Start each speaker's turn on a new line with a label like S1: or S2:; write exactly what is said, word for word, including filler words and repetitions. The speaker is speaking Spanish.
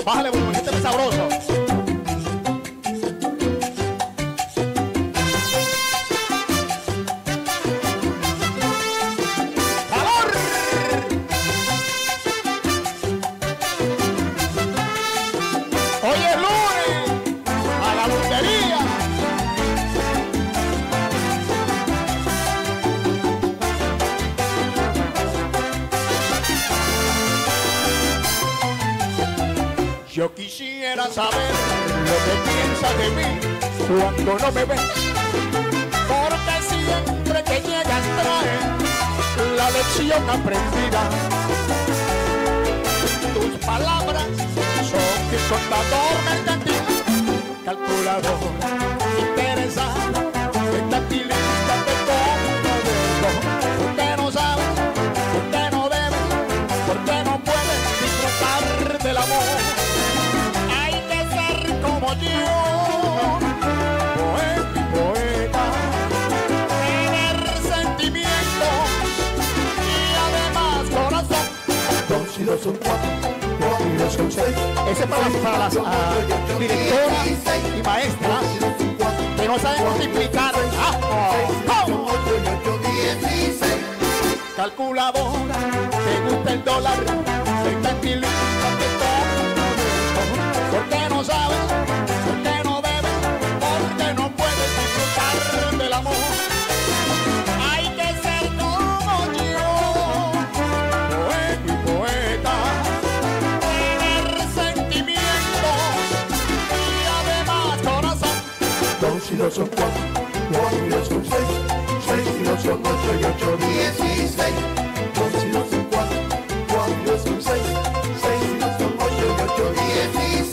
S1: Bájale volumen, este es sabroso. Yo quisiera saber lo que piensas de mí cuando no me ves, porque siempre que llegas trae la lección aprendida. Tus palabras son mi contador mercantil, calculador, interesado, estatilista, te pongo dedo. ¿Por qué no sabes? ¿Por qué no debes? ¿Por qué no puedes disfrutar del amor? Como yo, poeta y poeta, tener sentimiento y además corazón.
S2: Dos y dos son cuatro, cuatro y dos son seis.
S1: Ese es para, para las uh, directoras y maestras que no saben multiplicar. Ah, oh, oh. Calculadora, te gusta el dólar, soy tranquilista, te tomo. ¿Por qué no sabes? ¿Por qué no debes? ¿Por qué no puedes disfrutar del amor? Hay que ser como yo, poeta y poeta, tener sentimientos y además corazón.
S2: Dos y dos son cuatro, cuatro y dos son seis, seis y dos son ocho y ocho dieciséis. Dos y dos son cuatro, cuatro y dos son seis, seis y dos son ocho y ocho dieciséis.